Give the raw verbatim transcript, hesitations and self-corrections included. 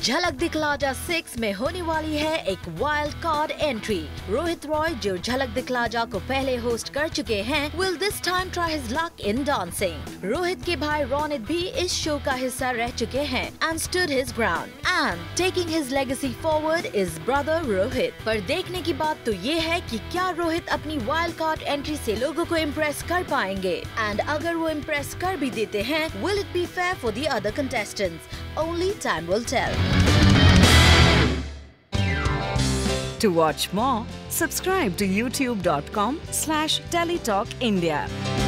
झलक दिखला जा सिक्स में होने वाली है एक wild card entry. Rohit Roy, जो झलक दिखला जा को पहले होस्ट कर चुके हैं, will this time try his luck in dancing। Rohit के भाई रोनित भी इस शो का हिस्सा रह चुके हैं and stood his ground and taking his legacy forward is brother Rohit. पर देखने की बात तो ये है कि क्या रोहित अपनी वाइल्ड कार्ड एंट्री से लोगों को इम्प्रेस कर पाएंगे, एंड अगर वो इम्प्रेस कर भी देते हैं, will it be fair for the other contestants? Only time will tell। To watch more, subscribe to youtube dot com slash TellyTalkIndia.